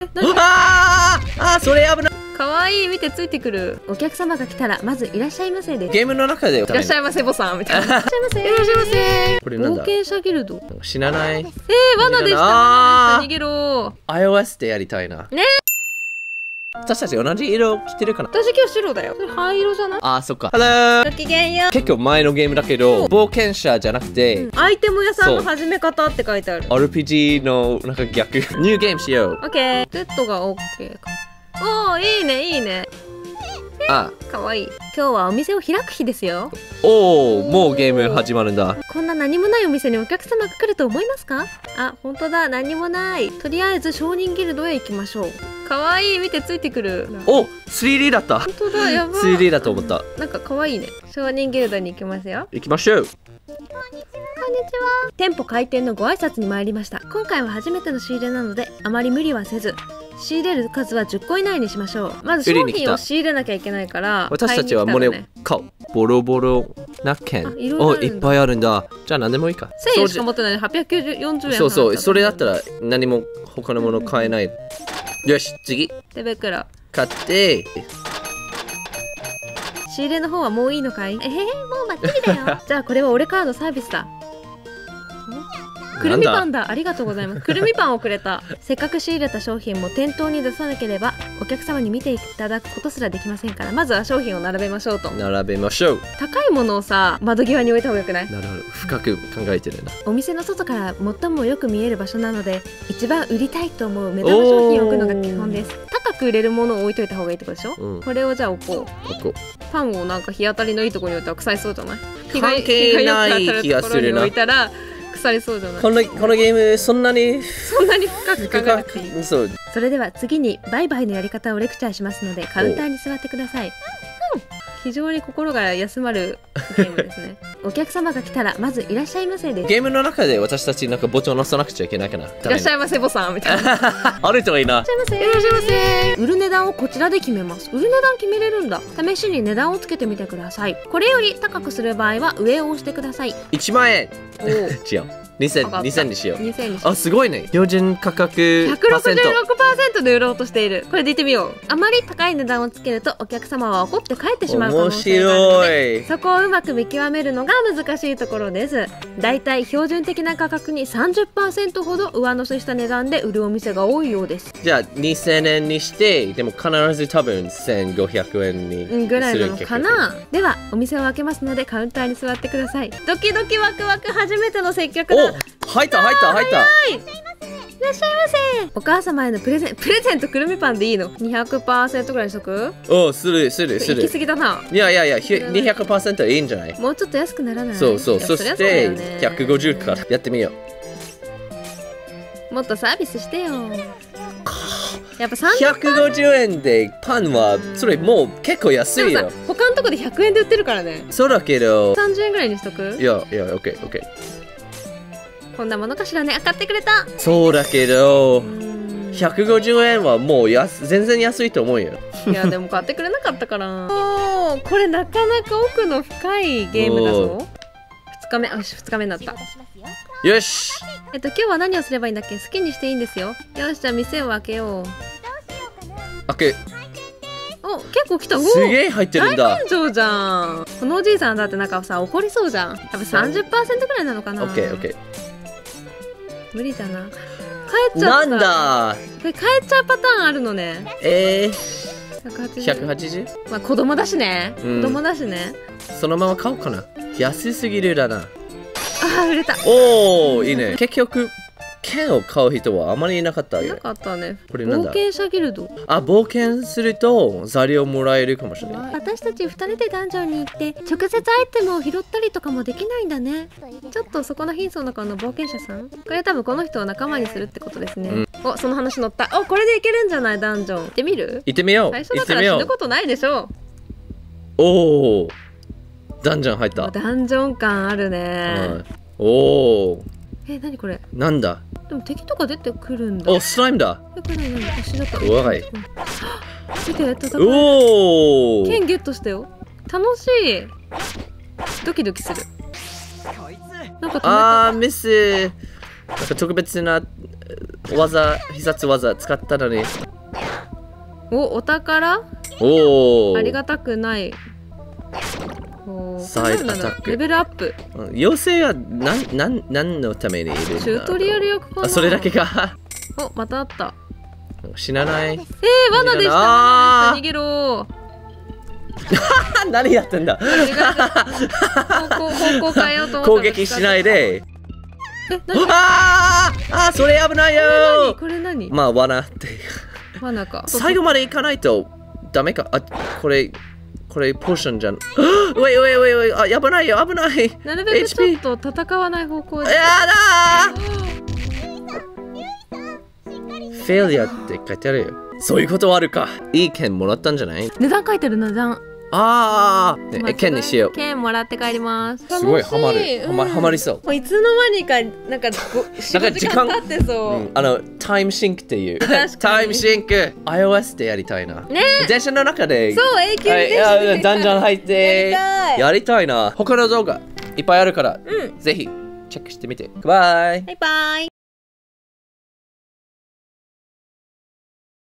それ危ない。 かわいい、見てついてくる。お客様が来たらまずいらっしゃいませです。 ゲームの中でいらっしゃいませボさんみたいな。いらっしゃいませ。いらっしゃいませ。 これなんだ。 冒険者ギルド。 死なない。 罠でした。罠でした。逃げろ。 iOS でやりたいな。 ね。 私たち同じ色着てるかな。 私今日白だよ。それ灰色じゃない？ そっか。Hello。 ごきげんよう。 結構前のゲームだけど、冒険者じゃなくて、 アイテム屋さんの始め方って書いてある。 RPG のなんか逆。ニューゲームしよう。 オッケー。Z が OK か。おー、いいね、いいね。かわいい。今日はお店を開く日ですよ。 もうゲーム始まるんだ。 こんな何もないお店にお客様が来ると思いますか？本当だ、何もない。とりあえず商人ギルドへ行きましょう。かわいい、見てついてくる。 3D だった。 本当だ、やばい。 3D だと思った。 なんかかわいいね。商人ギルドに行きますよ。 行きましょう。 こんにちは。店舗開店のご挨拶に参りました。今回は初めての仕入れなのであまり無理はせず、仕入れる数は10個以内にしましょう。まず商品を仕入れなきゃいけないから、 私たちはもう買う。ボロボロな剣。いっぱいあるんだ。じゃあ何でもいいか。 1000円しか持ってないのに840円。 そう、それだったら何も他のもの買えない。よし、次。 手袋買って。 仕入れの方はもういいのかい？もうバッチリだよ。じゃあこれは俺からのサービスだ。くるみパンだ。ありがとうございます。くるみパンをくれた。せっかく仕入れた商品も店頭に出さなければお客様に見ていただくことすらできませんから、まずは商品を並べましょうと。 並べましょう。 高いものをさ、窓際に置いた方がよくない？ なるほど、深く考えてるな。 お店の外から最もよく見える場所なので、一番売りたいと思う目玉商品を置くのが基本です。高く売れるものを置いといた方がいいってことでしょ？これをじゃあ置こう。パンをなんか日当たりのいいところに置いたら腐りそうじゃない？ 関係ない気がするな。 置いたら腐りそうじゃない？ このゲームそんなに深く考えなくていい。 そう。 それでは次に売買のやり方をレクチャーしますので、カウンターに座ってください。非常に心が休まるゲームですね。お客様が来たらまずいらっしゃいませです。 ゲームの中で私たちなんかボタンを押さなくちゃいけないかな。いらっしゃいませボさんみたいな。 あるといいな。 いらっしゃいませ。売る値段をこちらで決めます。売る値段決めれるんだ。試しに値段をつけてみてください。これより高くする場合は上を押してください。 1万円。違う。2000にしよう。 2000にしよう。 すごいね。標準価格 166% で売ろうとしている。これでいってみよう。あまり高い値段をつけるとお客様は怒って帰ってしまう可能性があるので、そこをうまく見極めるのが難しいところです。だいたい標準的な価格に 30% ほど上乗せした値段で売るお店が多いようです。 じゃあ2000円にして、でも必ず多分1500円にぐらいなのかな。ではお店を開けますのでカウンターに座ってください。ドキドキワクワク、初めての接客だ。 入った。 いらっしゃいませ。お母様へのプレゼントくるみパンでいいの？ 200% ぐらいにしとく？ する。 行き過ぎだな。 いや200% いいんじゃない？ もうちょっと安くならない？ そして150からやってみよう。もっとサービスしてよ。やっぱ 150円でパンはそれもう結構安いよ。 他のとこで100円で売ってるからね。 そうだけど 30円ぐらいにしとく？ いや、オッケー。 こんなものかしらね。買ってくれた。 そうだけど150円はもう全然安いと思うよ。 いやでも買ってくれなかったからこれなかなか奥の深いゲームだぞ。2日目になった。 よし。 今日は何をすればいいんだっけ？好きにしていいんですよ。よし、じゃあ店を開けよう。 開け。 結構来た。 すげえ入ってるんだ。 大天井じゃん。このおじいさんだってなんかさ怒りそうじゃん。多分 30% ぐらいなのかな。 オッケー。 無理だな。帰っちゃった。 なんだ。 これ帰っちゃうパターンあるのね。 180？ まあ子供だしね。 そのまま買おうかな。安すぎるだな。 売れた。 いいね。結局剣を買う人はあまりいなかったよ。 いなかったね。 これなんだ？ 冒険者ギルド。 冒険すると材料もらえるかもしれない。 私たち2人でダンジョンに行って直接アイテムを拾ったりとかもできないんだね。ちょっとそこの貧相な顔の冒険者さん。これ多分この人を仲間にするってことですね。その話乗った。これでいけるんじゃない？ダンジョン行ってみる？ 行ってみよう。 最初だから死ぬことないでしょ。 ダンジョン入った。 ダンジョン感あるね。何これ？ なんだ？ でも敵とか出てくるんだ。 スライムだ。 怖い。見て、戦い。剣ゲットしたよ。楽しい。ドキドキする。なんかミス。なんか特別な必殺技使ったのに。 お宝？ おお。 ありがたくない。 サイドアタック。 レベルアップ。 妖精は何のためにいるんだろう。 チュートリアル役かな。 それだけか。 お、またあった。 死なない。 罠でした。逃げろ。 何やってんだ。 方向変えようと思った。 攻撃しないで。それ危ないよ。 これ何？ まあ罠って。 罠か。 最後まで行かないとダメか。これポーションじゃん。おい。危ないよ、危ない。 なるべくちょっと戦わない方向で。 やだフェイリアって書いてあるよ。そういうことはあるか。いい剣もらったんじゃない？ 値段書いてる値段。 剣にしよう。 剣もらって帰ります。 すごいハマる。ハマりそう。 もういつの間にかなんか時間経ってそう。 タイムシンクっていう。タイムシンク。iOS でやりたいな。 ね。 電車の中で。 そう、永久にダンジョン入って。やりたいな。他の動画いっぱいあるから、ぜひチェックしてみて。バイバイ。 バイバイ。